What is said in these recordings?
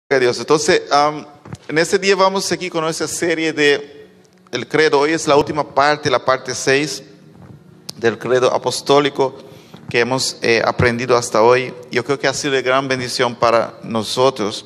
Dios. Entonces, en este día vamos a seguir con nuestra serie de el credo. Hoy es la última parte, la parte 6 del credo apostólico que hemos aprendido hasta hoy. Yo creo que ha sido de gran bendición para nosotros.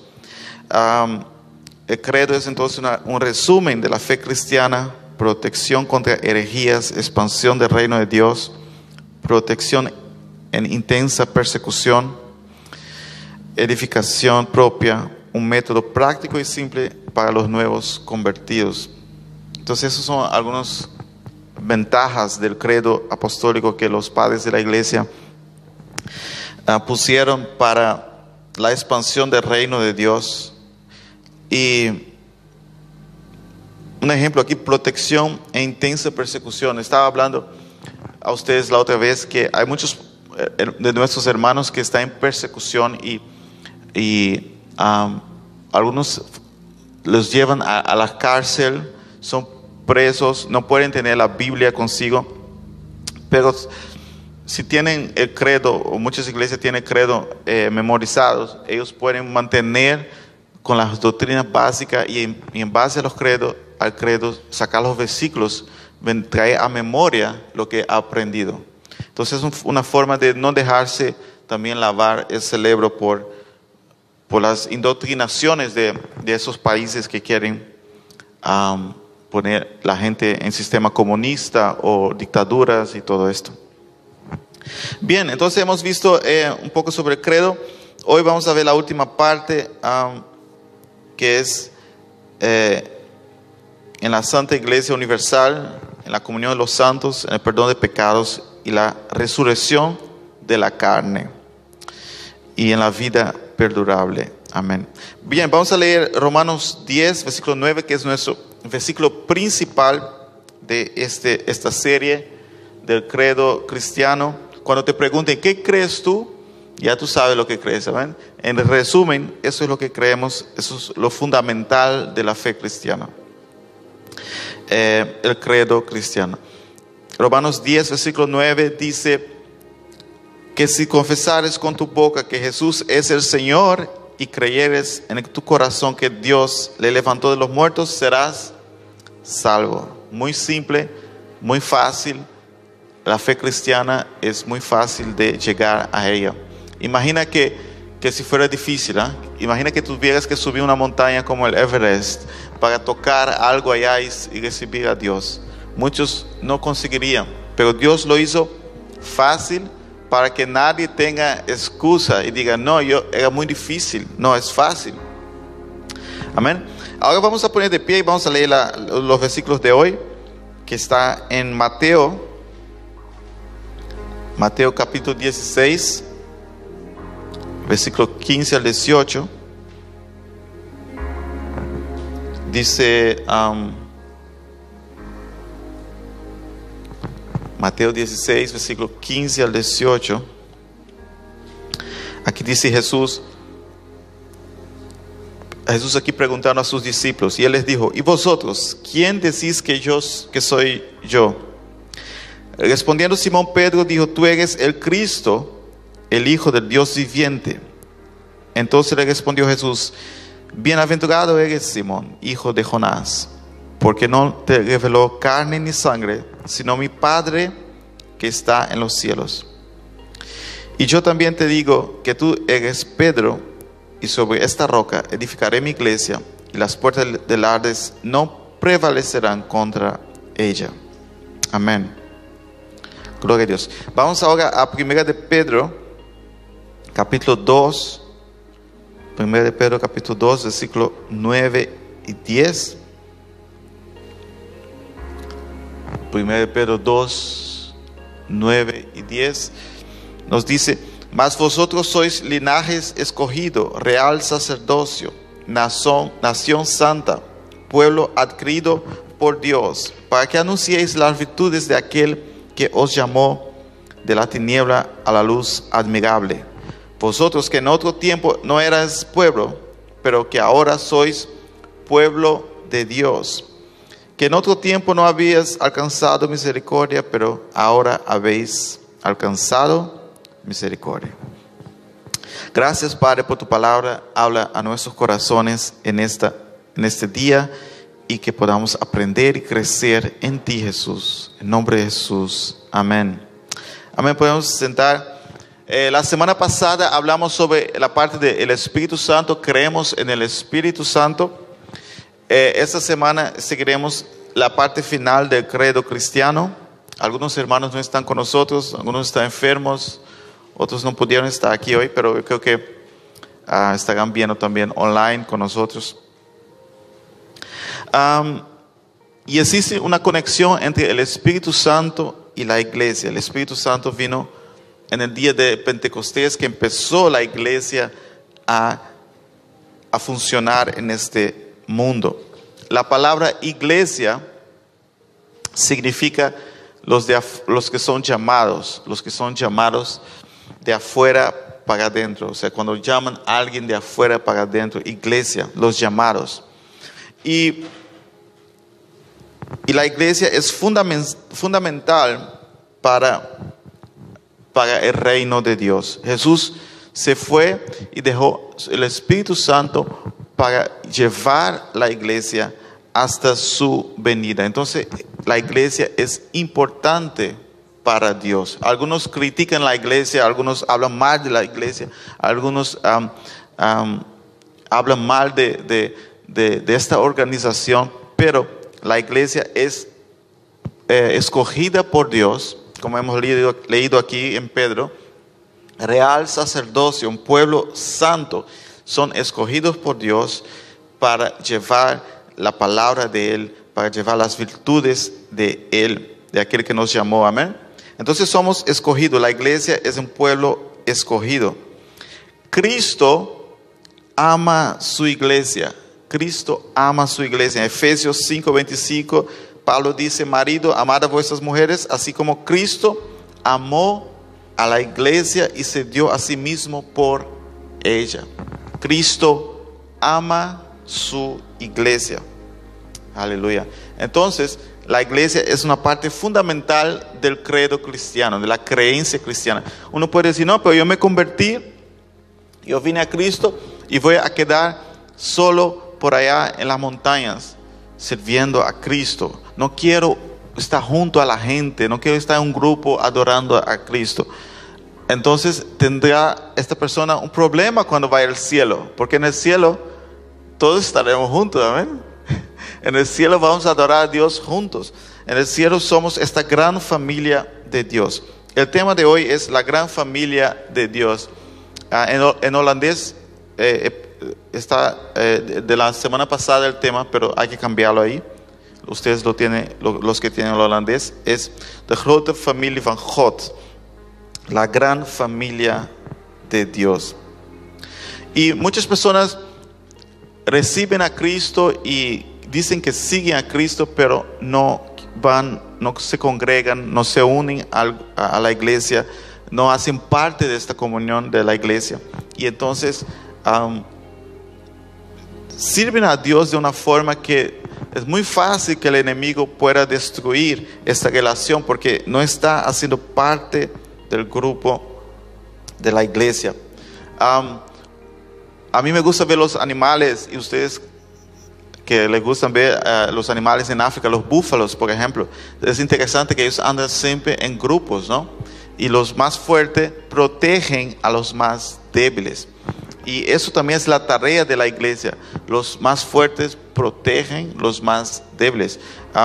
El credo es entonces un resumen de la fe cristiana: protección contra herejías, expansión del reino de Dios, protección en intensa persecución, edificación propia, un método práctico y simple para los nuevos convertidos. Entonces, esas son algunas ventajas del credo apostólico que los padres de la iglesia pusieron para la expansión del reino de Dios. Y un ejemplo aquí: protección e intensa persecución. Estaba hablando a ustedes la otra vez que hay muchos de nuestros hermanos que están en persecución y algunos los llevan a la cárcel, son presos, no pueden tener la Biblia consigo, pero si tienen el credo, o muchas iglesias tienen credo memorizados, ellos pueden mantener con las doctrinas básicas y en base al credo, sacar los versículos, traer a memoria lo que ha aprendido. Entonces es una forma de no dejarse también lavar el cerebro por las indoctrinaciones de esos países que quieren poner la gente en sistema comunista o dictaduras y todo esto. Bien, entonces hemos visto un poco sobre el credo. Hoy vamos a ver la última parte, que es en la Santa Iglesia Universal, en la comunión de los santos, en el perdón de pecados y la resurrección de la carne y en la vida perdurable. Amén. Bien, vamos a leer Romanos 10, versículo 9, que es nuestro versículo principal de esta serie del credo cristiano. Cuando te pregunten ¿qué crees tú?, ya tú sabes lo que crees. ¿Amén? En resumen, eso es lo que creemos, eso es lo fundamental de la fe cristiana, el credo cristiano. Romanos 10, versículo 9 dice que si confesares con tu boca que Jesús es el Señor y creyeres en tu corazón que Dios le levantó de los muertos, serás salvo. Muy simple, muy fácil. La fe cristiana es muy fácil de llegar a ella. Imagina que si fuera difícil, imagina que tuvieras que subir una montaña como el Everest para tocar algo allá y recibir a Dios. Muchos no conseguirían, pero Dios lo hizo fácil para que nadie tenga excusa y diga no, era muy difícil. No, es fácil. Amén. Ahora vamos a poner de pie y vamos a leer los versículos de hoy, que está en Mateo capítulo 16, versículo 15 al 18. Dice Mateo 16, versículo 15 al 18. Aquí dice Jesús aquí preguntando a sus discípulos, y él les dijo: ¿y vosotros, quién decís que soy yo? Respondiendo Simón Pedro dijo: tú eres el Cristo, el Hijo del Dios viviente. Entonces le respondió Jesús: bienaventurado eres Simón, hijo de Jonás, porque no te reveló carne ni sangre, sino mi Padre que está en los cielos. Y yo también te digo que tú eres Pedro, y sobre esta roca edificaré mi iglesia, y las puertas del Hades no prevalecerán contra ella. Amén. Gloria a Dios. Vamos ahora a 1 de Pedro, capítulo 2. 1 de Pedro, capítulo 2, versículo 9 y 10. 1 de Pedro 2, 9 y 10. Nos dice: mas vosotros sois linaje escogido, real sacerdocio, nación santa, pueblo adquirido por Dios, para que anunciéis las virtudes de aquel que os llamó de la tiniebla a la luz admirable. Vosotros que en otro tiempo no erais pueblo, pero que ahora sois pueblo de Dios, que en otro tiempo no habíais alcanzado misericordia, pero ahora habéis alcanzado misericordia. Gracias, Padre, por tu palabra. Habla a nuestros corazones en este día y que podamos aprender y crecer en ti, Jesús. En nombre de Jesús. Amén. Amén. Podemos sentar. La semana pasada hablamos sobre la parte del Espíritu Santo. Creemos en el Espíritu Santo. Esta semana seguiremos la parte final del credo cristiano. Algunos hermanos no están con nosotros, algunos están enfermos, otros no pudieron estar aquí hoy, pero yo creo que estarán viendo también online con nosotros. Y existe una conexión entre el Espíritu Santo y la iglesia. El Espíritu Santo vino en el día de Pentecostés, que empezó la iglesia a funcionar en este mundo. La palabra iglesia significa los que son llamados de afuera para adentro. O sea, cuando llaman a alguien de afuera para adentro, iglesia, los llamados. Y la iglesia es fundamental para el reino de Dios. Jesús se fue y dejó el Espíritu Santo para llevar la iglesia hasta su venida. Entonces, la iglesia es importante para Dios. Algunos critican la iglesia, algunos hablan mal de la iglesia, algunos hablan mal de esta organización, pero la iglesia es escogida por Dios, como hemos leído aquí en Pedro, real sacerdocio, un pueblo santo, son escogidos por Dios para llevar la palabra de Él, para llevar las virtudes de Él, de aquel que nos llamó. Amén. Entonces somos escogidos. La iglesia es un pueblo escogido. Cristo ama su iglesia. Cristo ama su iglesia. En Efesios 5:25, Pablo dice: marido, amad a vuestras mujeres, así como Cristo amó a la iglesia y se dio a sí mismo por ella. Cristo ama su iglesia. Aleluya. Entonces, la iglesia es una parte fundamental del credo cristiano, de la creencia cristiana. Uno puede decir: no, pero yo me convertí, yo vine a Cristo y voy a quedar solo por allá en las montañas sirviendo a Cristo. No quiero estar junto a la gente, no quiero estar en un grupo adorando a Cristo. Entonces tendrá esta persona un problema cuando vaya al cielo, porque en el cielo todos estaremos juntos. Amén. En el cielo vamos a adorar a Dios juntos. En el cielo somos esta gran familia de Dios. El tema de hoy es la gran familia de Dios. En holandés está de la semana pasada el tema, pero hay que cambiarlo ahí. Ustedes lo tienen, los que tienen el holandés, es de grote familie van God. La gran familia de Dios. Y muchas personas reciben a Cristo y dicen que siguen a Cristo, pero no se congregan, no se unen a la iglesia, no hacen parte de esta comunión de la iglesia. Y entonces sirven a Dios de una forma que es muy fácil que el enemigo pueda destruir esta relación, porque no está haciendo parte del grupo de la iglesia. A mí me gusta ver los animales, y ustedes que les gustan ver los animales en África, los búfalos, por ejemplo, es interesante que ellos andan siempre en grupos, ¿no? Y los más fuertes protegen a los más débiles. Y eso también es la tarea de la iglesia. Los más fuertes protegen los más débiles.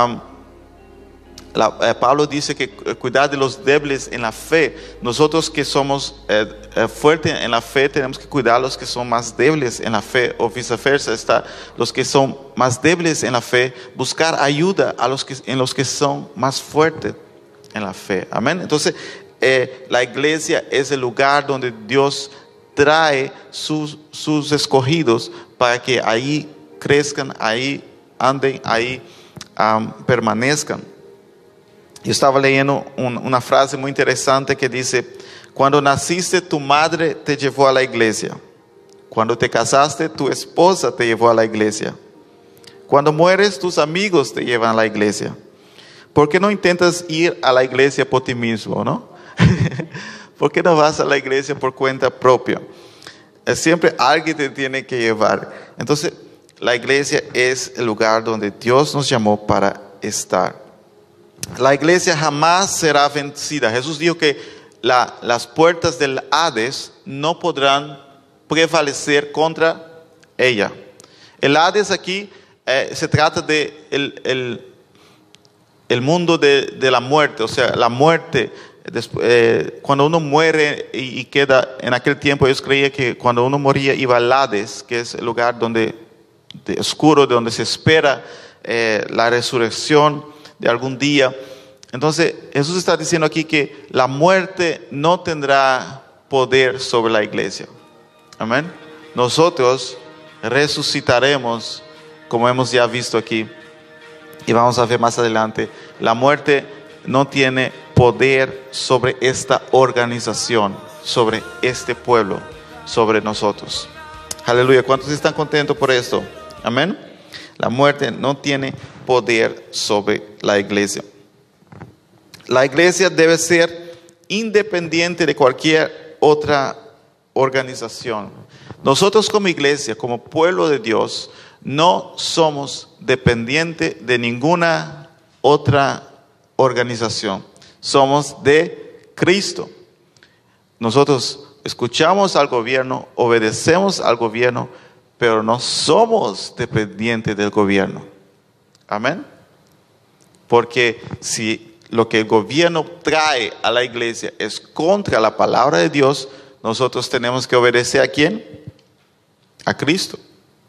Pablo dice que cuidar de los débiles en la fe. Nosotros que somos fuertes en la fe tenemos que cuidar a los que son más débiles en la fe, o viceversa. Los que son más débiles en la fe, buscar ayuda en los que son más fuertes en la fe. Amén. Entonces la iglesia es el lugar donde Dios trae sus escogidos para que ahí crezcan, ahí anden, ahí permanezcan. Yo estaba leyendo una frase muy interesante que dice: cuando naciste tu madre te llevó a la iglesia, cuando te casaste tu esposa te llevó a la iglesia, cuando mueres tus amigos te llevan a la iglesia. ¿Por qué no intentas ir a la iglesia por ti mismo, no? ¿Por qué no vas a la iglesia por cuenta propia? Siempre alguien te tiene que llevar. Entonces, la iglesia es el lugar donde Dios nos llamó para estar. La iglesia jamás será vencida. Jesús dijo que las puertas del Hades no podrán prevalecer contra ella. El Hades aquí se trata de el mundo de la muerte, o sea, la muerte. Cuando uno muere y queda, en aquel tiempo ellos creían que cuando uno moría iba al Hades, que es el lugar oscuro, donde se espera la resurrección de algún día. Entonces Jesús está diciendo aquí que la muerte no tendrá poder sobre la iglesia. Amén. Nosotros resucitaremos, como hemos ya visto aquí, y vamos a ver más adelante. La muerte no tiene poder sobre esta organización, sobre este pueblo, sobre nosotros. Aleluya. ¿Cuántos están contentos por esto? Amén. La muerte no tiene poder sobre la iglesia. La iglesia debe ser independiente de cualquier otra organización. Nosotros como iglesia, como pueblo de Dios, no somos dependientes de ninguna otra organización. Somos de Cristo. Nosotros escuchamos al gobierno, obedecemos al gobierno, pero no somos dependientes del gobierno. Amén. Porque si lo que el gobierno trae a la iglesia es contra la palabra de Dios, nosotros tenemos que obedecer ¿a quién? A Cristo.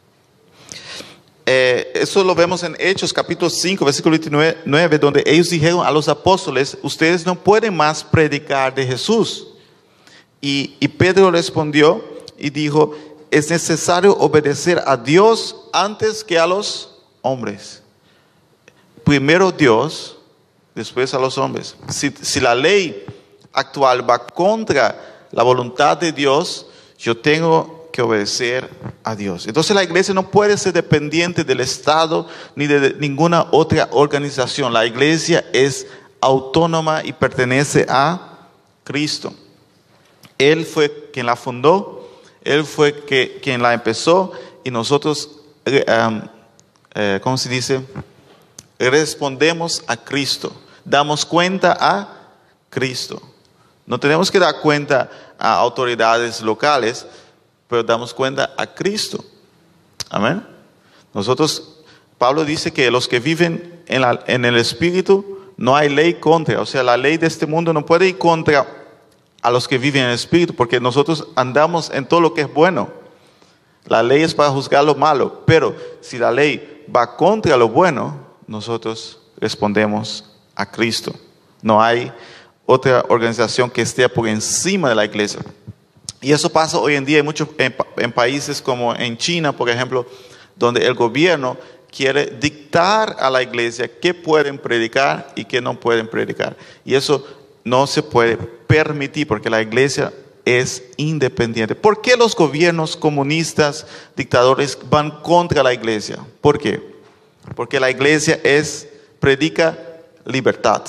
Eso lo vemos en Hechos capítulo 5, versículo 29, donde ellos dijeron a los apóstoles: ustedes no pueden más predicar de Jesús. Y Pedro respondió y dijo: es necesario obedecer a Dios antes que a los hombres. Primero Dios, después a los hombres. Si la ley actual va contra la voluntad de Dios, yo tengo que obedecer a Dios. Entonces la iglesia no puede ser dependiente del Estado ni de ninguna otra organización. La iglesia es autónoma y pertenece a Cristo. Él fue quien la fundó, Él fue quien la empezó, y nosotros, ¿cómo se dice? Respondemos a Cristo, damos cuenta a Cristo. No tenemos que dar cuenta a autoridades locales, pero damos cuenta a Cristo. Amén. Nosotros, Pablo dice que los que viven en el Espíritu, no hay ley contra. O sea, la ley de este mundo no puede ir contra a los que viven en el Espíritu, porque nosotros andamos en todo lo que es bueno. La ley es para juzgar lo malo, pero si la ley va contra lo bueno, nosotros respondemos a Cristo. No hay otra organización que esté por encima de la iglesia. Y eso pasa hoy en día en países como en China, por ejemplo, donde el gobierno quiere dictar a la iglesia qué pueden predicar y qué no pueden predicar. Y eso no se puede permitir, porque la iglesia es independiente. ¿Por qué los gobiernos comunistas, dictadores, van contra la iglesia? ¿Por qué? Porque la iglesia predica libertad.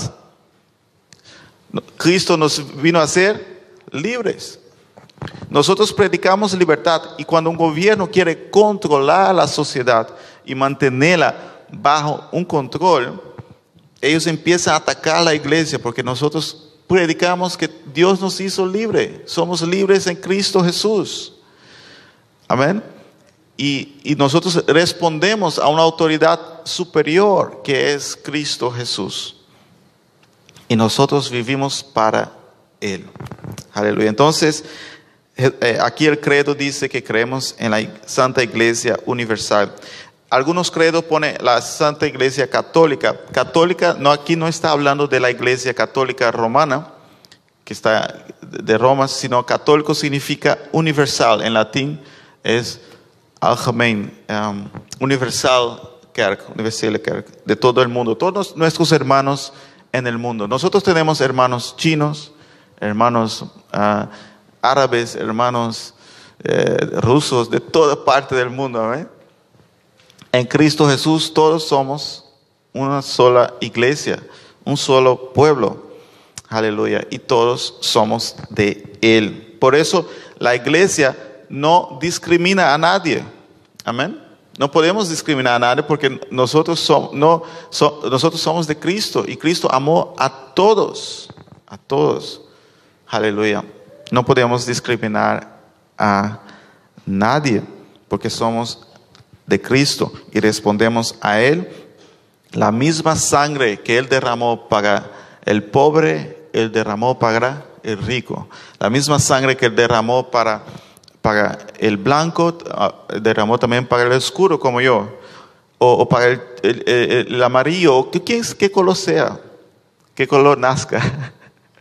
Cristo nos vino a hacer libres. Nosotros predicamos libertad, y cuando un gobierno quiere controlar la sociedad y mantenerla bajo un control, ellos empiezan a atacar a la iglesia, porque nosotros predicamos que Dios nos hizo libre. Somos libres en Cristo Jesús. Amén. Y nosotros respondemos a una autoridad superior, que es Cristo Jesús. Y nosotros vivimos para Él. Aleluya. Entonces, aquí el credo dice que creemos en la Santa Iglesia Universal. Algunos credos ponen la Santa Iglesia Católica. Católica, aquí no está hablando de la Iglesia Católica Romana, que está de Roma, sino católico significa universal. En latín es Algemeen, Universal Kerk, Universele Kerk, de todo el mundo. Todos nuestros hermanos en el mundo. Nosotros tenemos hermanos chinos, hermanos árabes, hermanos rusos, de toda parte del mundo. ¿eh? En Cristo Jesús todos somos una sola iglesia, un solo pueblo. Aleluya. Y todos somos de Él. Por eso la iglesia no discrimina a nadie. Amén. No podemos discriminar a nadie porque nosotros somos de Cristo y Cristo amó a todos. A todos. Aleluya. No podemos discriminar a nadie porque somos de Cristo y respondemos a Él. La misma sangre que Él derramó para el pobre, Él derramó para el rico. La misma sangre que Él derramó para el blanco, derramó también para el oscuro como yo. O para el amarillo, qué color sea, qué color nazca.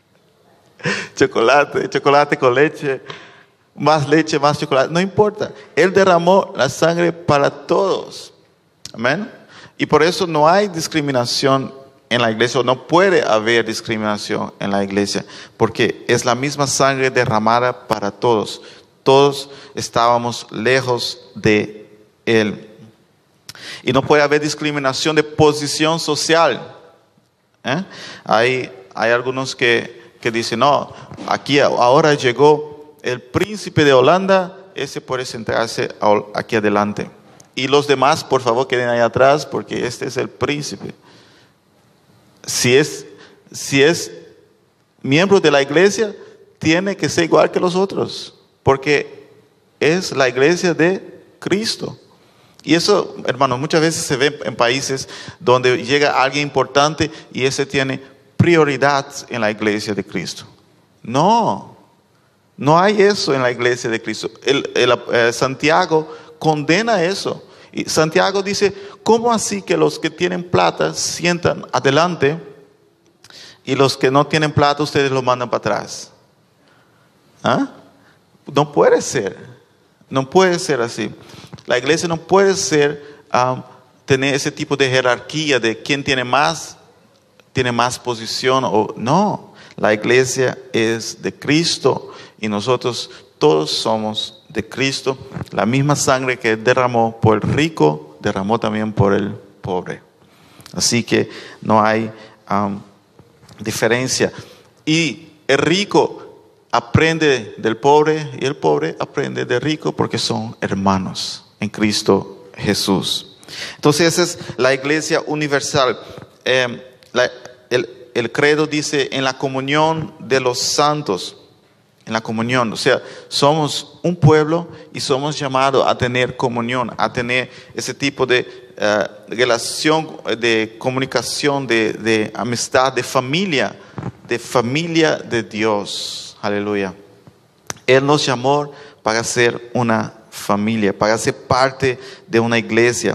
Chocolate con leche, más chocolate, no importa. Él derramó la sangre para todos. Amén. Y por eso no hay discriminación en la iglesia, o no puede haber discriminación en la iglesia, porque es la misma sangre derramada para todos. Todos estábamos lejos de Él. Y no puede haber discriminación de posición social. Hay algunos que dicen, no, aquí ahora llegó el príncipe de Holanda, ese puede sentarse aquí adelante. Y los demás, por favor, queden ahí atrás, porque este es el príncipe. Si es miembro de la iglesia, tiene que ser igual que los otros, porque es la iglesia de Cristo. Y eso, hermanos, muchas veces se ve en países donde llega alguien importante y ese tiene prioridad en la iglesia de Cristo. No hay eso en la iglesia de Cristo. Santiago condena eso. Y Santiago dice, ¿cómo así que los que tienen plata sientan adelante y los que no tienen plata ustedes los mandan para atrás? No puede ser. No puede ser así. La iglesia no puede tener ese tipo de jerarquía de quién tiene más posición o no. La iglesia es de Cristo y nosotros todos somos de Cristo. La misma sangre que Él derramó por el rico, derramó también por el pobre. Así que no hay diferencia. Y el rico aprende del pobre y el pobre aprende del rico porque son hermanos en Cristo Jesús. Entonces esa es la iglesia universal. El credo dice en la comunión de los santos. En la comunión, o sea, somos un pueblo y somos llamados a tener comunión, a tener ese tipo de relación, de comunicación, de amistad, de familia de Dios. Aleluya. Él nos llamó para ser una familia, para ser parte de una iglesia.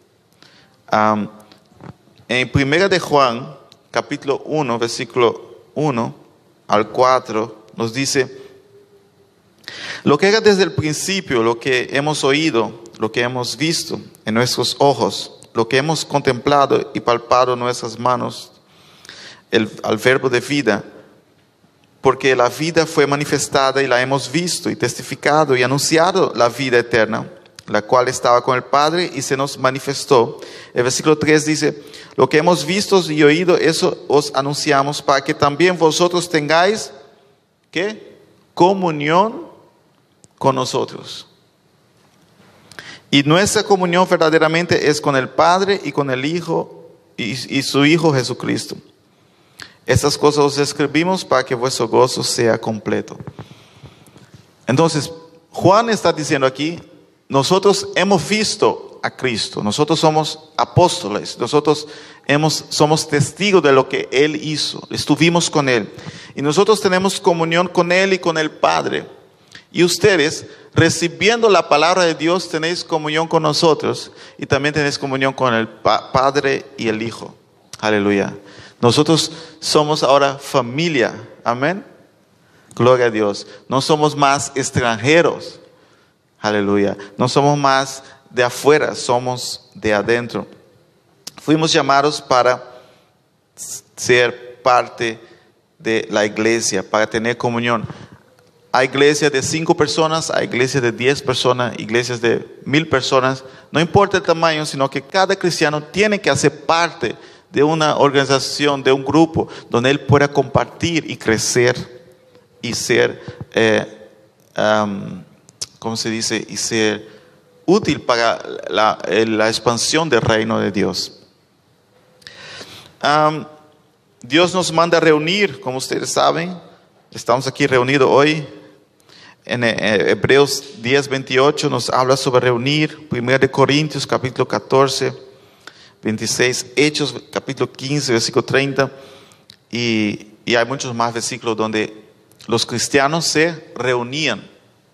En 1 de Juan, capítulo 1, versículo 1 al 4, nos dice: lo que era desde el principio, lo que hemos oído, lo que hemos visto en nuestros ojos, lo que hemos contemplado y palpado en nuestras manos, al verbo de vida, porque la vida fue manifestada y la hemos visto y testificado y anunciado la vida eterna, la cual estaba con el Padre y se nos manifestó. El versículo 3 dice: lo que hemos visto y oído, eso os anunciamos, para que también vosotros tengáis, ¿qué? Comunión con nosotros. Y nuestra comunión verdaderamente es con el Padre y con el Hijo y su Hijo Jesucristo. Estas cosas os escribimos para que vuestro gozo sea completo. Entonces, Juan está diciendo aquí, nosotros hemos visto a Cristo, nosotros somos apóstoles, nosotros somos testigos de lo que Él hizo, estuvimos con Él. Y nosotros tenemos comunión con Él y con el Padre. Y ustedes, recibiendo la palabra de Dios, tenéis comunión con nosotros y también tenéis comunión con el Padre y el Hijo. Aleluya. Nosotros somos ahora familia. Amén. Gloria a Dios. No somos más extranjeros. Aleluya. No somos más de afuera, somos de adentro. Fuimos llamados para ser parte de la iglesia, para tener comunión. Hay iglesias de 5 personas, hay iglesias de 10 personas, iglesias de 1000 personas. No importa el tamaño, sino que cada cristiano tiene que hacer parte de una organización, de un grupo, donde él pueda compartir y crecer y ser ¿cómo se dice? Y ser útil para la expansión del reino de Dios. Dios nos manda a reunir, como ustedes saben. Estamos aquí reunidos hoy. En Hebreos 10:28 nos habla sobre reunir. 1 Corintios capítulo 14, 26. Hechos capítulo 15, versículo 30. Y hay muchos más versículos donde los cristianos se reunían.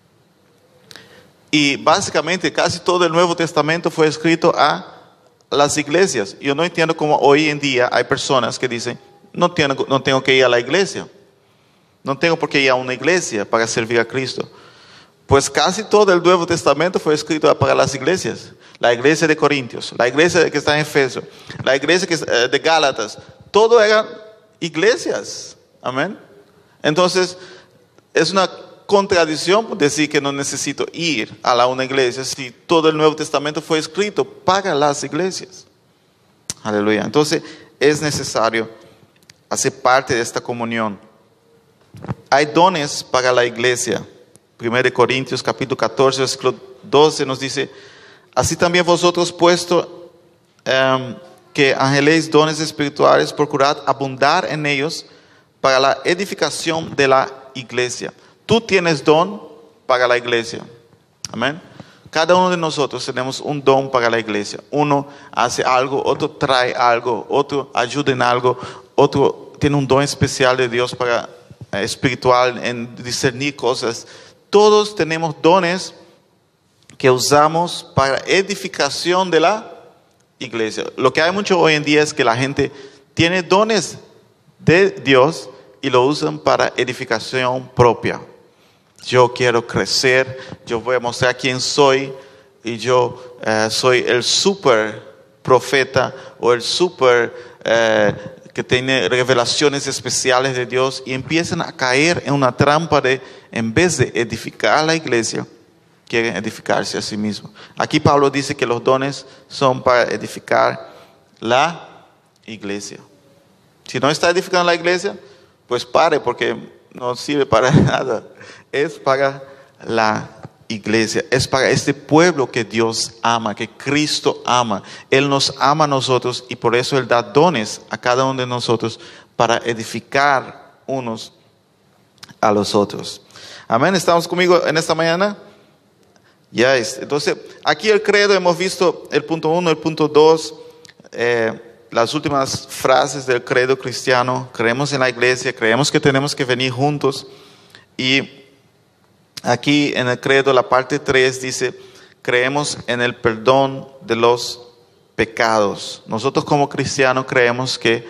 Y básicamente casi todo el Nuevo Testamento fue escrito a las iglesias. Yo no entiendo cómo hoy en día hay personas que dicen, no tengo que ir a la iglesia. No tengo por qué ir a una iglesia para servir a Cristo. Pues casi todo el Nuevo Testamento fue escrito para las iglesias. La iglesia de Corintios, la iglesia que está en Efeso, la iglesia de Gálatas. Todo eran iglesias. Amén. Entonces, es una contradicción decir que no necesito ir a una iglesia si todo el Nuevo Testamento fue escrito para las iglesias. Aleluya. Entonces, es necesario hacer parte de esta comunión. Hay dones para la iglesia. 1 Corintios capítulo 14, versículo 12 nos dice, así también vosotros puesto que anheléis dones espirituales, procurad abundar en ellos para la edificación de la iglesia. Tú tienes don para la iglesia. Amén. Cada uno de nosotros tenemos un don para la iglesia. Uno hace algo, otro trae algo, otro ayuda en algo, otro tiene un don especial de Dios para espiritual en discernir cosas. Todos tenemos dones que usamos para edificación de la iglesia. Lo que hay mucho hoy en día es que la gente tiene dones de Dios y lo usan para edificación propia. Yo quiero crecer, yo voy a mostrar quién soy y yo soy el super profeta o el super que tiene revelaciones especiales de Dios, y empiezan a caer en una trampa de, en vez de edificar a la iglesia, quieren edificarse a sí mismos. Aquí Pablo dice que los dones son para edificar la iglesia. Si no está edificando la iglesia, pues pare, porque no sirve para nada. Es para la iglesia, es para este pueblo que Dios ama, que Cristo ama. Él nos ama a nosotros y por eso Él da dones a cada uno de nosotros para edificar unos a los otros. Amén. ¿Estamos conmigo en esta mañana? Ya es. Entonces, aquí el credo hemos visto el punto 1, el punto 2, las últimas frases del credo cristiano. Creemos en la iglesia, creemos que tenemos que venir juntos. Y aquí en el credo, la parte 3 dice, creemos en el perdón de los pecados. Nosotros como cristianos creemos que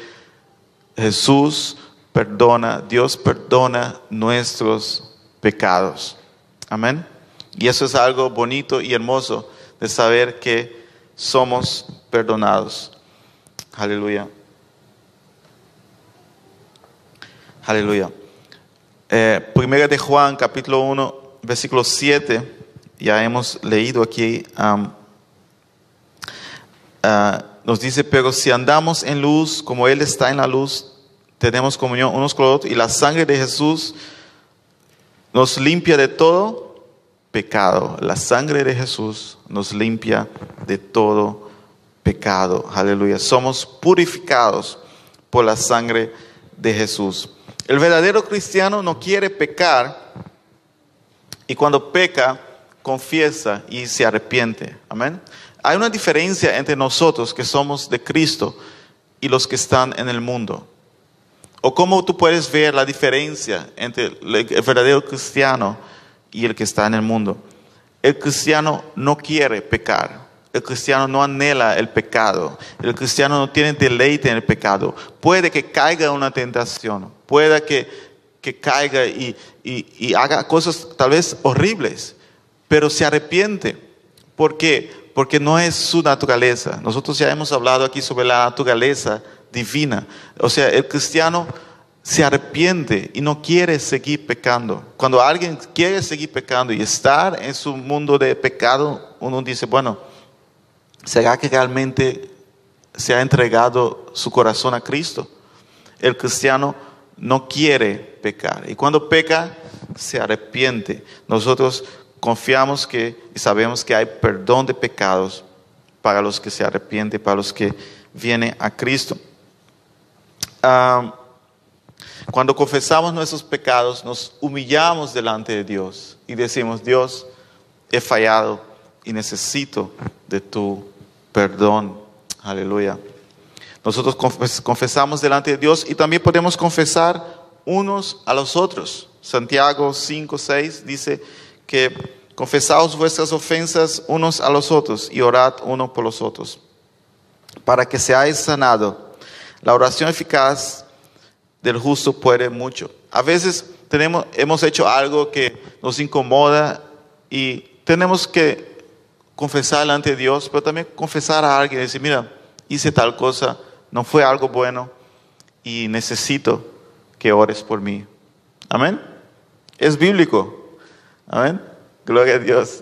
Jesús perdona, Dios perdona nuestros pecados. Amén. Y eso es algo bonito y hermoso de saber que somos perdonados. Aleluya. Aleluya. Primera de Juan, capítulo 1, versículo 7. Ya hemos leído aquí. Nos dice, pero si andamos en luz, como Él está en la luz, tenemos comunión unos con los otros. Y la sangre de Jesús nos limpia de todo pecado. La sangre de Jesús nos limpia de todo pecado. Aleluya. Somos purificados por la sangre de Jesús. El verdadero cristiano no quiere pecar y cuando peca, confiesa y se arrepiente. Amén. Hay una diferencia entre nosotros que somos de Cristo y los que están en el mundo. ¿O cómo tú puedes ver la diferencia entre el verdadero cristiano y el que está en el mundo? El cristiano no quiere pecar. El cristiano no anhela el pecado. El cristiano no tiene deleite en el pecado. Puede que caiga en una tentación. Puede que caiga y haga cosas tal vez horribles. Pero se arrepiente. ¿Por qué? Porque no es su naturaleza. Nosotros ya hemos hablado aquí sobre la naturaleza divina. O sea, el cristiano se arrepiente y no quiere seguir pecando. Cuando alguien quiere seguir pecando y estar en su mundo de pecado, uno dice, bueno, ¿será que realmente se ha entregado su corazón a Cristo? El cristiano no quiere pecar. Y cuando peca, se arrepiente. Nosotros confiamos y sabemos que hay perdón de pecados para los que se arrepienten, para los que vienen a Cristo. Cuando confesamos nuestros pecados, nos humillamos delante de Dios y decimos: Dios, he fallado y necesito de tu perdón. Aleluya. Nosotros confesamos delante de Dios y también podemos confesar unos a los otros. Santiago 5:6 dice que confesaos vuestras ofensas unos a los otros y orad uno por los otros, para que seáis sanados. La oración eficaz del justo puede mucho. A veces hemos hecho algo que nos incomoda y tenemos que confesar delante de Dios, pero también confesar a alguien y decir: mira, hice tal cosa, no fue algo bueno y necesito que ores por mí. Amén. Es bíblico. Amén. Gloria a Dios.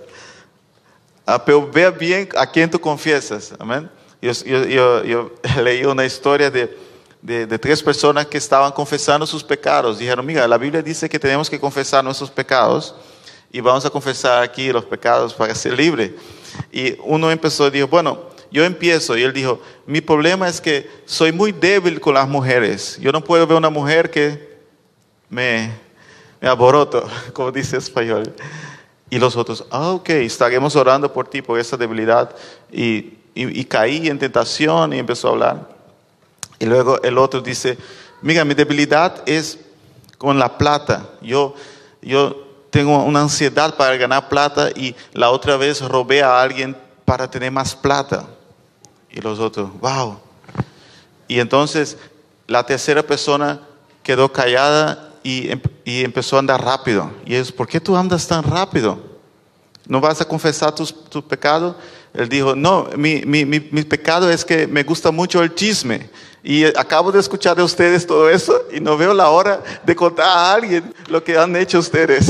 Pero vea bien a quién tú confiesas. Amén. Yo leí una historia de 3 personas que estaban confesando sus pecados. Dijeron: mira, la Biblia dice que tenemos que confesar nuestros pecados y vamos a confesar aquí los pecados para ser libre. Y uno empezó y dijo: bueno, yo empiezo. Y él dijo: mi problema es que soy muy débil con las mujeres. Yo no puedo ver una mujer que me alboroto, como dice español. Y los otros: ok, estaremos orando por ti, por esa debilidad. Y caí en tentación y empezó a hablar. Y luego el otro dice: mira, mi debilidad es con la plata. Yo tengo una ansiedad para ganar plata y la otra vez robé a alguien para tener más plata. Y los otros: wow. Y entonces la tercera persona quedó callada y empezó a andar rápido. Y es: ¿por qué tú andas tan rápido? ¿No vas a confesar tus pecados? Él dijo: no, mi pecado es que me gusta mucho el chisme. Y acabo de escuchar de ustedes todo eso y no veo la hora de contar a alguien lo que han hecho ustedes.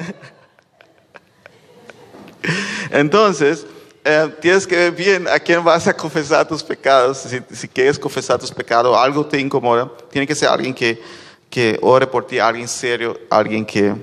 Entonces, tienes que ver bien a quién vas a confesar tus pecados. Si quieres confesar tus pecados, algo te incomoda, tiene que ser alguien que ore por ti, alguien serio, alguien que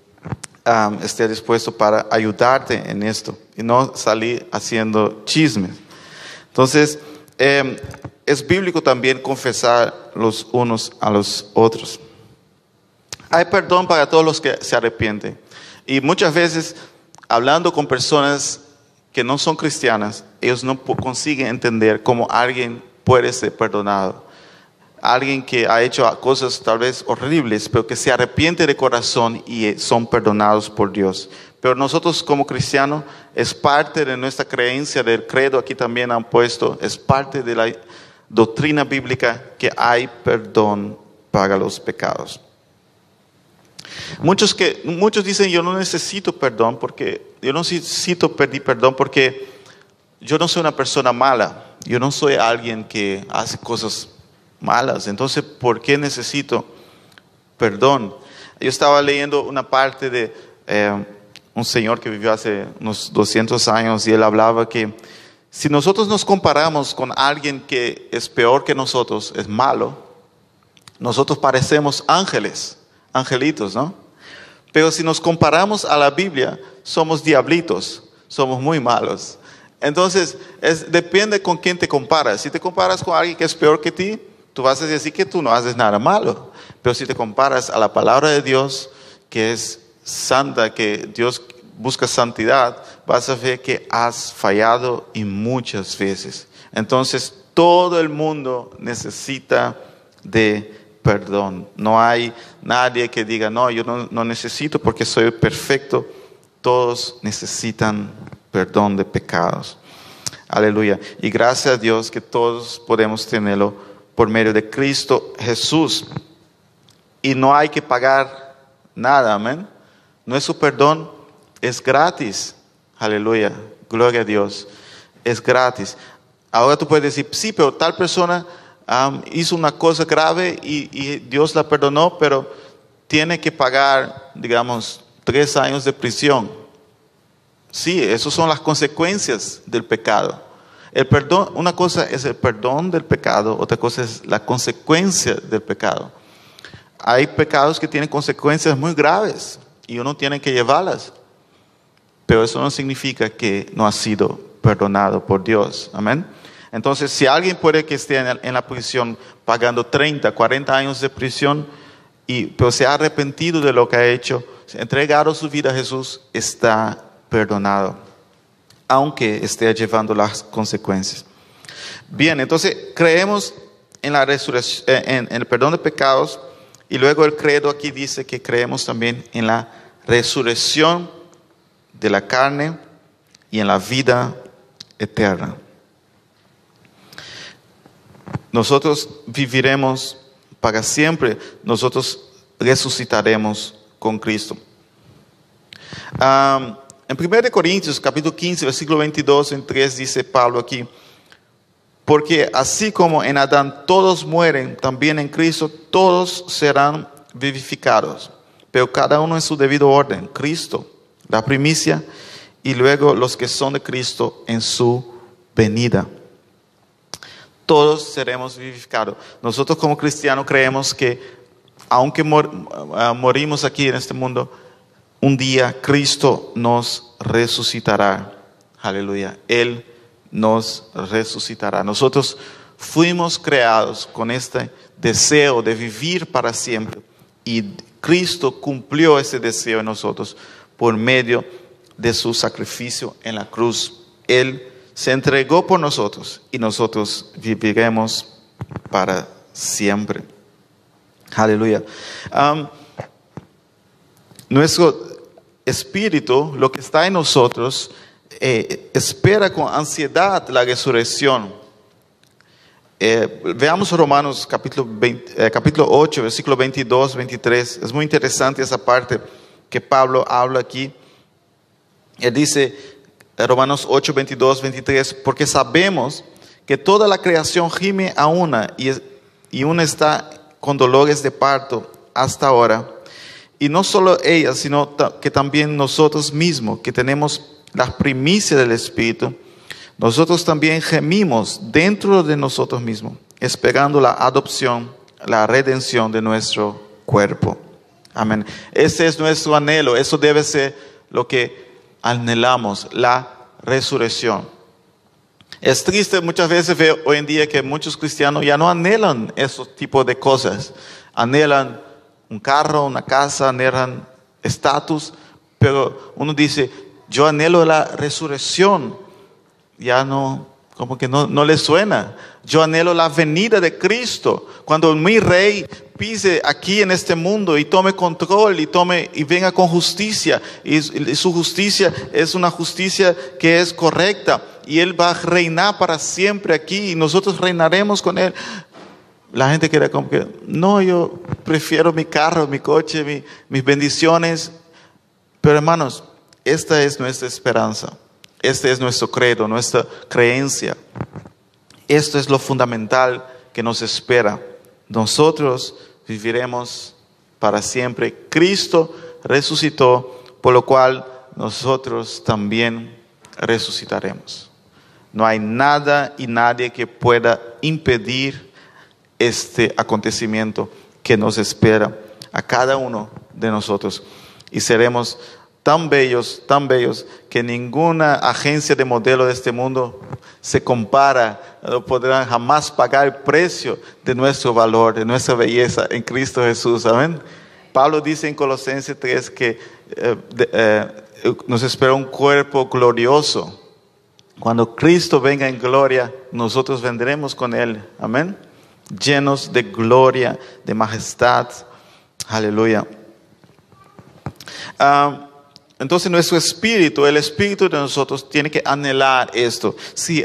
esté dispuesto para ayudarte en esto y no salir haciendo chismes. Entonces, es bíblico también confesar los unos a los otros. Hay perdón para todos los que se arrepienten. Y muchas veces, hablando con personas que no son cristianas, ellos no consiguen entender cómo alguien puede ser perdonado. Alguien que ha hecho cosas tal vez horribles, pero que se arrepiente de corazón y son perdonados por Dios. Pero nosotros como cristianos, es parte de nuestra creencia, del credo, aquí también han puesto, es parte de la doctrina bíblica que hay perdón para los pecados. Muchos dicen: yo no necesito perdón porque yo no necesito pedir perdón porque yo no soy una persona mala, yo no soy alguien que hace cosas malas, entonces ¿por qué necesito perdón? Yo estaba leyendo una parte de un señor que vivió hace unos 200 años y él hablaba que si nosotros nos comparamos con alguien que es peor que nosotros, es malo, nosotros parecemos angelitos, ¿no? Pero si nos comparamos a la Biblia, somos diablitos, somos muy malos. Entonces, depende con quién te comparas. Si te comparas con alguien que es peor que ti, tú vas a decir que tú no haces nada malo. Pero si te comparas a la palabra de Dios, que es santa, que Dios busca santidad, vas a ver que has fallado y muchas veces. Entonces, todo el mundo necesita de perdón. No hay nadie que diga: no, yo no necesito porque soy perfecto. Todos necesitan perdón de pecados. Aleluya. Y gracias a Dios que todos podemos tenerlo por medio de Cristo Jesús. Y no hay que pagar nada, amén. Nuestro perdón es gratis. Aleluya. Gloria a Dios. Es gratis. Ahora tú puedes decir: sí, pero tal persona hizo una cosa grave y Dios la perdonó, pero tiene que pagar, digamos, 3 años de prisión. Sí, esas son las consecuencias del pecado. El perdón, una cosa es el perdón del pecado, otra cosa es la consecuencia del pecado. Hay pecados que tienen consecuencias muy graves y uno tiene que llevarlas. pero eso no significa que no ha sido perdonado por Dios. Amén. Entonces, si alguien puede que esté en la prisión pagando 30, 40 años de prisión, pero se ha arrepentido de lo que ha hecho, se ha entregado su vida a Jesús, está perdonado, aunque esté llevando las consecuencias. Bien, entonces creemos en la resurrección, en el perdón de pecados, y luego el credo aquí dice que creemos también en la resurrección de la carne y en la vida eterna. Nosotros viviremos para siempre, nosotros resucitaremos con Cristo. En 1 Corintios capítulo 15, versículo 22 en 3 dice Pablo aquí: porque así como en Adán todos mueren, también en Cristo todos serán vivificados, pero cada uno en su debido orden. Cristo, la primicia, y luego los que son de Cristo en su venida. Todos seremos vivificados. Nosotros como cristianos creemos que aunque morimos aquí en este mundo, un día Cristo nos resucitará. Aleluya. Él nos resucitará. Nosotros fuimos creados con este deseo de vivir para siempre, y Cristo cumplió ese deseo en nosotros por medio de su sacrificio en la cruz. Él se entregó por nosotros y nosotros viviremos para siempre. Aleluya. Nuestro espíritu, lo que está en nosotros, espera con ansiedad la resurrección. Veamos Romanos capítulo 8, versículo 22, 23. Es muy interesante esa parte que Pablo habla aquí. Él dice, Romanos 8, 22, 23, porque sabemos que toda la creación gime a una y una está con dolores de parto hasta ahora. Y no solo ella, sino que también nosotros mismos, que tenemos la primicia del Espíritu, nosotros también gemimos dentro de nosotros mismos, esperando la adopción, la redención de nuestro cuerpo. Amén. Ese es nuestro anhelo, eso debe ser lo que anhelamos, la resurrección. Es triste muchas veces ver hoy en día que muchos cristianos ya no anhelan esos tipos de cosas. Anhelan un carro, una casa, anhelan estatus, pero uno dice, yo anhelo la resurrección. Ya no, como que no le suena. Yo anhelo la venida de Cristo, cuando mi rey pise aquí en este mundo y tome control y venga con justicia, y su justicia es una justicia que es correcta, y Él va a reinar para siempre aquí y nosotros reinaremos con Él. La gente quiere como que, no, yo prefiero mi carro, mi coche, mis bendiciones. Pero hermanos, esta es nuestra esperanza, este es nuestro credo, nuestra creencia. Esto es lo fundamental que nos espera. Nosotros viviremos para siempre. Cristo resucitó, por lo cual nosotros también resucitaremos. No hay nada y nadie que pueda impedir este acontecimiento que nos espera a cada uno de nosotros. Y seremos tan bellos, que ninguna agencia de modelo de este mundo se compara, no podrán jamás pagar el precio de nuestro valor, de nuestra belleza en Cristo Jesús. Amén. Pablo dice en Colosenses 3 que nos espera un cuerpo glorioso. Cuando Cristo venga en gloria, nosotros vendremos con Él. Amén. Llenos de gloria, de majestad. Aleluya. Entonces nuestro espíritu, el espíritu de nosotros tiene que anhelar esto. Si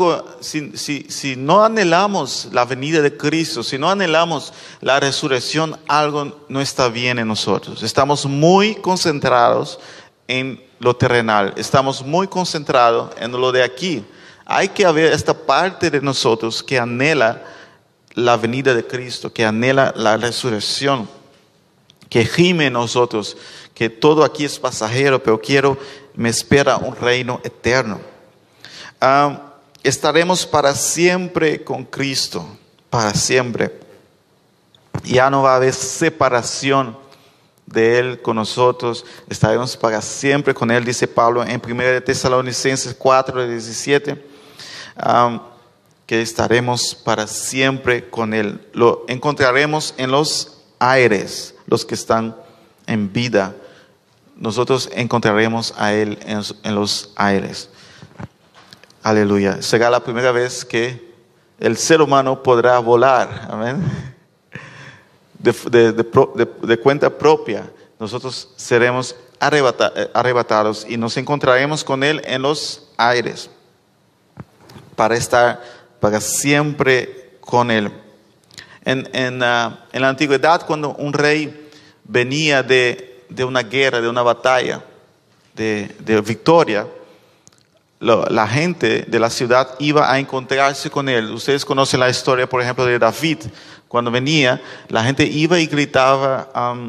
no anhelamos la venida de Cristo, si no anhelamos la resurrección, algo no está bien en nosotros. Estamos muy concentrados en lo terrenal, estamos muy concentrados en lo de aquí. Hay que haber esta parte de nosotros que anhela la venida de Cristo, que anhela la resurrección, que gime en nosotros, que todo aquí es pasajero, pero me espera un reino eterno. Estaremos para siempre con Cristo, para siempre. Ya no va a haber separación de Él con nosotros, estaremos para siempre con Él, dice Pablo en 1 Tesalonicenses 4:17, que estaremos para siempre con Él. Lo encontraremos en los aires, los que están en vida. Nosotros encontraremos a Él en los aires. Aleluya. Será la primera vez que el ser humano podrá volar. Amén. De cuenta propia, nosotros seremos arrebatados y nos encontraremos con Él en los aires para estar para siempre con Él. En la antigüedad, cuando un rey venía de una guerra, de una batalla, de victoria, la gente de la ciudad iba a encontrarse con él. Ustedes conocen la historia, por ejemplo, de David. Cuando venía, la gente iba y gritaba,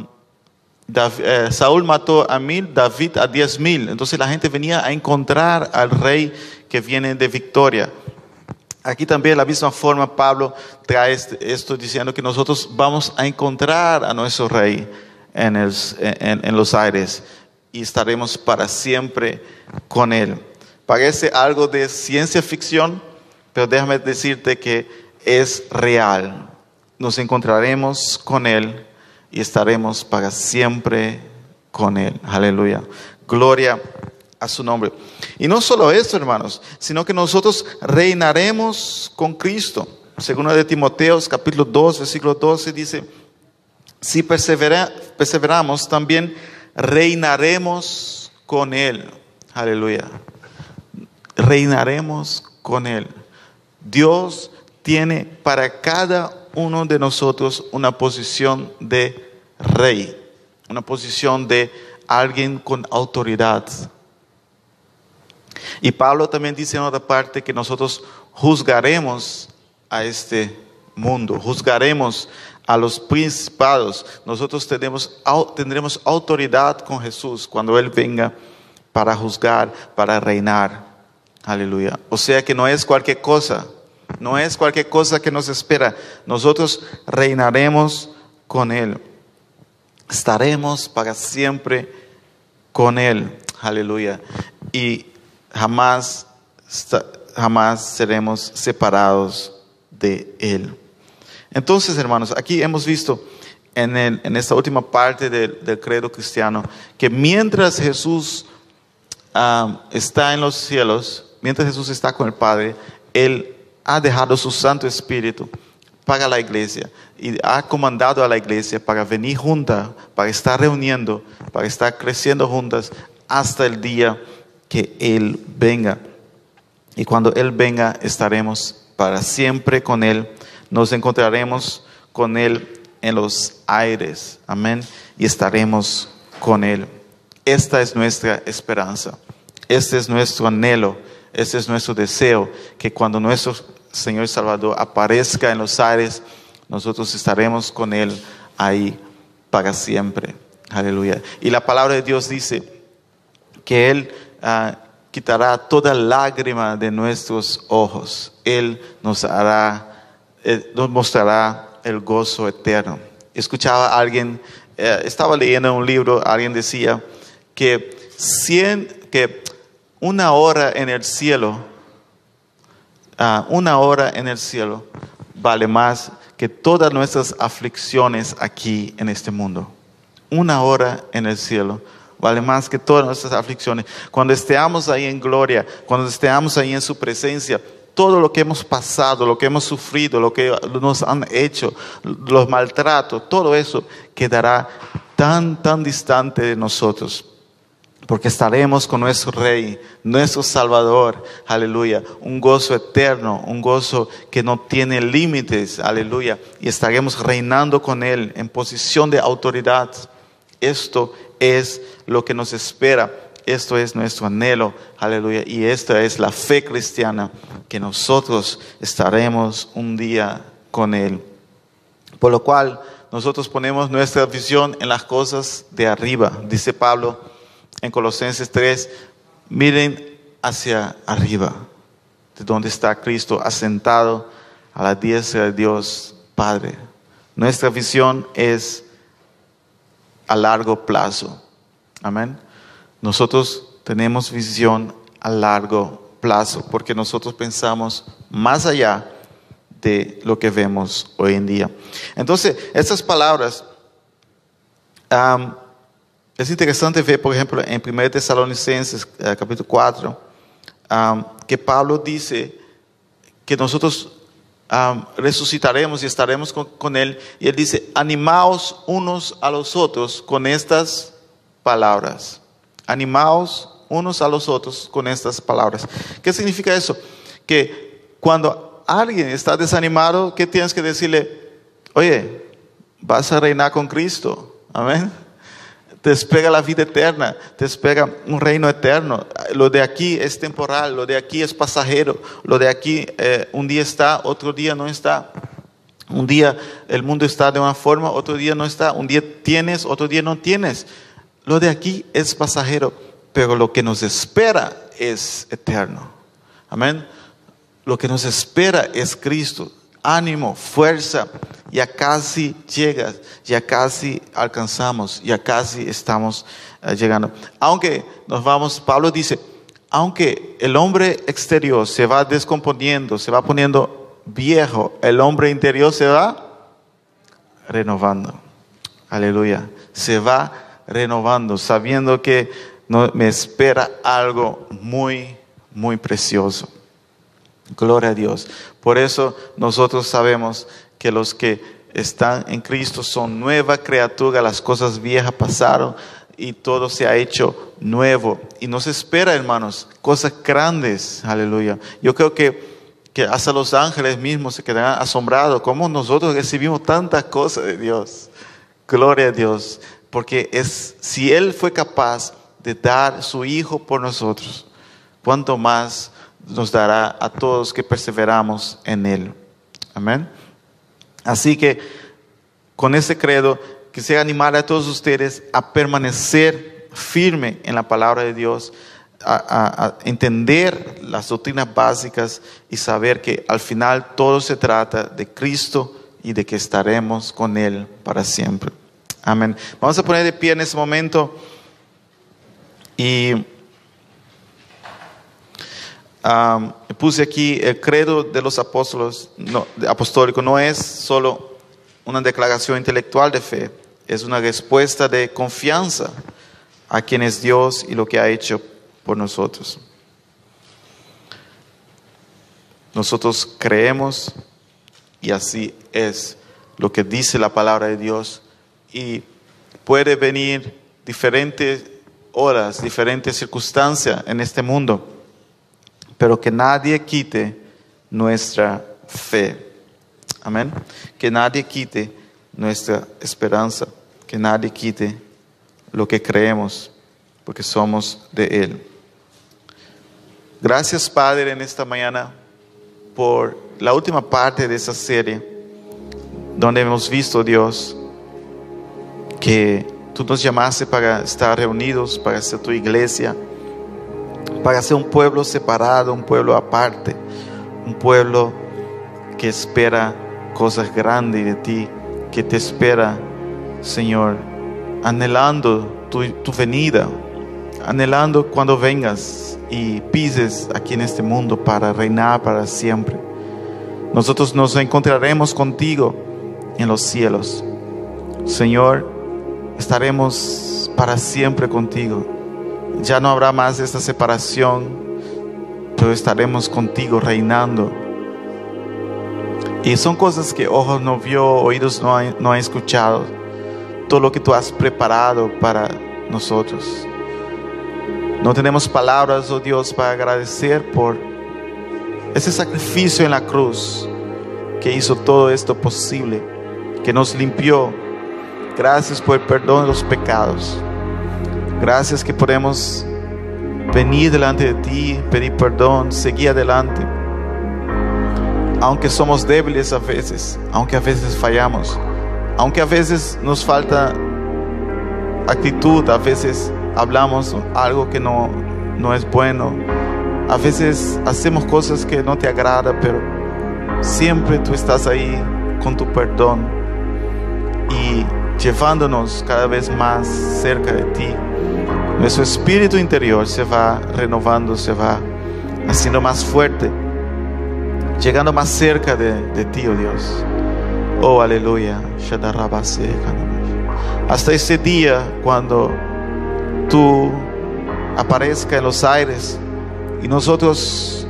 Saúl mató a 1000, David a 10,000. Entonces la gente venía a encontrar al rey que viene de victoria. Aquí también de la misma forma Pablo trae esto diciendo que nosotros vamos a encontrar a nuestro rey en los aires y estaremos para siempre con él. Parece algo de ciencia ficción, pero déjame decirte que es real. Nos encontraremos con Él y estaremos para siempre con Él. Aleluya. Gloria a su nombre. Y no solo esto, hermanos, sino que nosotros reinaremos con Cristo. Según de Timoteo, capítulo 2, versículo 12, dice, si perseveramos, también reinaremos con Él. Aleluya. Reinaremos con Él. Dios tiene para cada uno de nosotros una posición de rey, una posición de alguien con autoridad. Y Pablo también dice en otra parte que nosotros juzgaremos a este mundo, juzgaremos a los principados. Nosotros tendremos autoridad con Jesús cuando Él venga para juzgar, para reinar. Aleluya. O sea que no es cualquier cosa. No es cualquier cosa que nos espera. Nosotros reinaremos con Él. Estaremos para siempre con Él. Aleluya. Y jamás seremos separados de Él. Entonces, hermanos, aquí hemos visto en esta última parte del credo cristiano que mientras Jesús está en los cielos, mientras Jesús está con el Padre, Él ha dejado su Santo Espíritu para la iglesia y ha comandado a la iglesia para venir junta, para estar reuniendo, para estar creciendo juntas hasta el día que Él venga. Y cuando Él venga, estaremos para siempre con Él. Nos encontraremos con Él en los aires. Amén. Y estaremos con Él. Esta es nuestra esperanza. Este es nuestro anhelo. Este es nuestro deseo. Que cuando nuestro Señor Salvador aparezca en los aires, nosotros estaremos con Él ahí para siempre. Aleluya. Y la palabra de Dios dice que Él quitará toda lágrima de nuestros ojos. Él nos mostrará el gozo eterno. Escuchaba a alguien, estaba leyendo un libro, alguien decía que una hora en el cielo vale más que todas nuestras aflicciones aquí en este mundo. Una hora en el cielo vale más que todas nuestras aflicciones. Cuando estemos ahí en gloria, cuando estemos ahí en su presencia, todo lo que hemos pasado, lo que hemos sufrido, lo que nos han hecho, los maltratos, todo eso quedará tan distante de nosotros. Porque estaremos con nuestro Rey, nuestro Salvador, aleluya, un gozo eterno, un gozo que no tiene límites, aleluya, y estaremos reinando con Él en posición de autoridad. Esto es lo que nos espera, esto es nuestro anhelo, aleluya, y esta es la fe cristiana, que nosotros estaremos un día con Él. Por lo cual, nosotros ponemos nuestra visión en las cosas de arriba, dice Pablo en Colosenses 3, miren hacia arriba, de donde está Cristo asentado a la diestra de Dios Padre. Nuestra visión es a largo plazo. Amén. Nosotros tenemos visión a largo plazo porque nosotros pensamos más allá de lo que vemos hoy en día. Entonces, estas palabras, es interesante ver, por ejemplo, en 1 Tesalonicenses, capítulo 4, que Pablo dice que nosotros resucitaremos y estaremos con Él. Y Él dice, animaos unos a los otros con estas palabras. Animaos unos a los otros con estas palabras. ¿Qué significa eso? Que cuando alguien está desanimado, ¿qué tienes que decirle? Oye, vas a reinar con Cristo. Amén. Te espera la vida eterna, te espera un reino eterno. Lo de aquí es temporal, lo de aquí es pasajero, lo de aquí un día está, otro día no está. Un día el mundo está de una forma, otro día no está. Un día tienes, otro día no tienes. Lo de aquí es pasajero, pero lo que nos espera es eterno. Amén. Lo que nos espera es Cristo. Ánimo, fuerza, ya casi llegas, ya casi alcanzamos, ya casi estamos llegando. Aunque nos vamos, Pablo dice, aunque el hombre exterior se va descomponiendo, se va poniendo viejo, el hombre interior se va renovando. Aleluya. Se va renovando, sabiendo que me espera algo muy, muy precioso. Gloria a Dios. Por eso nosotros sabemos que los que están en Cristo son nueva criatura. Las cosas viejas pasaron y todo se ha hecho nuevo. Y nos espera, hermanos, cosas grandes. Aleluya. Yo creo que hasta los ángeles mismos se quedarán asombrados. ¿Cómo nosotros recibimos tantas cosas de Dios? Gloria a Dios. Porque si Él fue capaz de dar su Hijo por nosotros, ¿cuánto más nos dará a todos que perseveramos en Él? Amén. Así que con ese credo quisiera animar a todos ustedes a permanecer firme en la palabra de Dios, a entender las doctrinas básicas y saber que al final todo se trata de Cristo y de que estaremos con Él para siempre. Amén. Vamos a poner de pie en ese momento y puse aquí el credo de los apóstoles apostólico. No es solo una declaración intelectual de fe, es una respuesta de confianza a quien es Dios y lo que ha hecho por nosotros. Nosotros creemos y así es lo que dice la palabra de Dios. Y puede venir diferentes horas, diferentes circunstancias en este mundo, pero que nadie quite nuestra fe. Amén. Que nadie quite nuestra esperanza, que nadie quite lo que creemos, porque somos de Él. Gracias, Padre, en esta mañana por la última parte de esa serie, donde hemos visto, Dios, que Tú nos llamaste para estar reunidos, para ser tu iglesia, para ser un pueblo separado, un pueblo aparte, un pueblo que espera cosas grandes de ti, que te espera, Señor, anhelando tu venida, anhelando cuando vengas y pises aquí en este mundo para reinar para siempre. Nosotros nos encontraremos contigo en los cielos. Señor, estaremos para siempre contigo. Ya no habrá más esta separación, pero estaremos contigo reinando. Y son cosas que ojos no vio, oídos no han escuchado. Todo lo que tú has preparado para nosotros. No tenemos palabras, oh Dios, para agradecer por ese sacrificio en la cruz que hizo todo esto posible, que nos limpió. Gracias por el perdón de los pecados. Gracias que podemos venir delante de ti, pedir perdón, seguir adelante. Aunque somos débiles a veces, aunque a veces fallamos, aunque a veces nos falta actitud, a veces hablamos algo que no es bueno, a veces hacemos cosas que no te agradan, pero siempre tú estás ahí con tu perdón y llevándonos cada vez más cerca de ti. Nuestro espíritu interior se va renovando, se va haciendo más fuerte, llegando más cerca de ti, oh Dios. Oh, aleluya. Hasta ese día cuando tú aparezcas en los aires y nosotros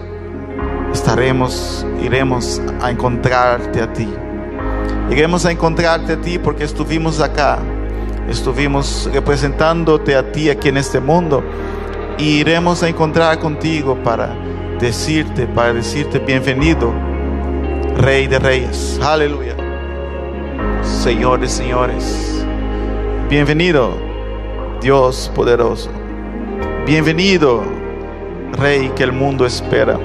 iremos a encontrarte a ti. Iremos a encontrarte a ti porque estuvimos acá, estuvimos representándote a ti aquí en este mundo, y iremos a encontrar contigo para decirte bienvenido, Rey de Reyes, aleluya, Señor de Señores, bienvenido, Dios poderoso, bienvenido, Rey que el mundo espera,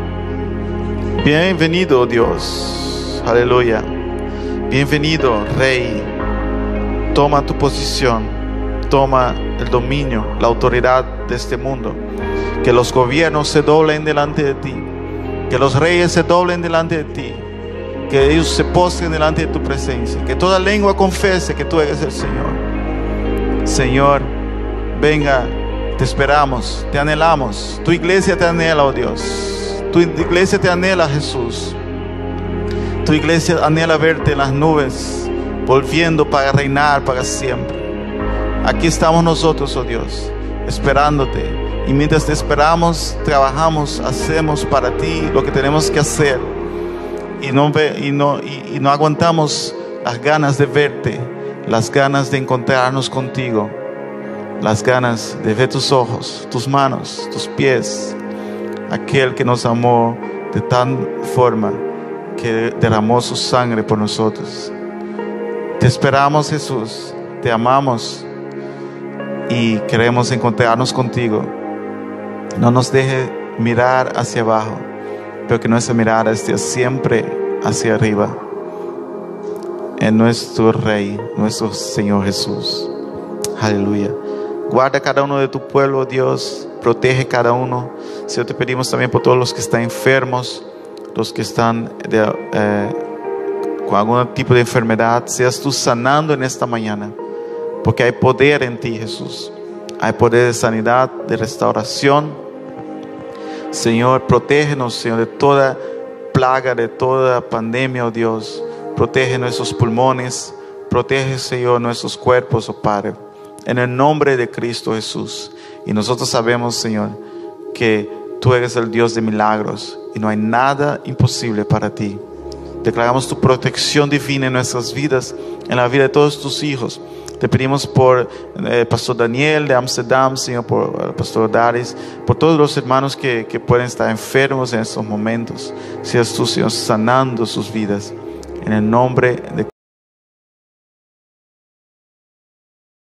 bienvenido, Dios, aleluya, bienvenido, Rey. Toma tu posición, toma el dominio, la autoridad de este mundo. Que los gobiernos se doblen delante de ti, que los reyes se doblen delante de ti, que ellos se postren delante de tu presencia, que toda lengua confiese que tú eres el Señor. Señor, venga, te esperamos, te anhelamos. Tu iglesia te anhela, oh Dios. Tu iglesia te anhela, Jesús. Tu iglesia anhela verte en las nubes, volviendo para reinar para siempre. Aquí estamos nosotros, oh Dios, esperándote. Y mientras te esperamos, trabajamos, hacemos para ti lo que tenemos que hacer. Y no aguantamos las ganas de verte, las ganas de encontrarnos contigo, las ganas de ver tus ojos, tus manos, tus pies. Aquel que nos amó de tal forma que derramó su sangre por nosotros. Te esperamos, Jesús, te amamos y queremos encontrarnos contigo. No nos deje mirar hacia abajo, pero que nuestra mirada esté siempre hacia arriba, en nuestro Rey, nuestro Señor Jesús. Aleluya. Guarda cada uno de tu pueblo, Dios, protege cada uno. Señor, te pedimos también por todos los que están enfermos, los que están con algún tipo de enfermedad. Seas tú sanando en esta mañana, porque hay poder en ti, Jesús. Hay poder de sanidad, de restauración. Señor, protégenos, Señor, de toda plaga, de toda pandemia, oh Dios. Protege nuestros pulmones, protege, Señor, nuestros cuerpos, oh Padre, en el nombre de Cristo Jesús. Y nosotros sabemos, Señor, que tú eres el Dios de milagros y no hay nada imposible para ti. Declaramos tu protección divina en nuestras vidas, en la vida de todos tus hijos. Te pedimos por Pastor Daniel de Amsterdam, Señor, por Pastor Daris, por todos los hermanos que pueden estar enfermos en estos momentos. Seas tú, Señor, sanando sus vidas. En el nombre de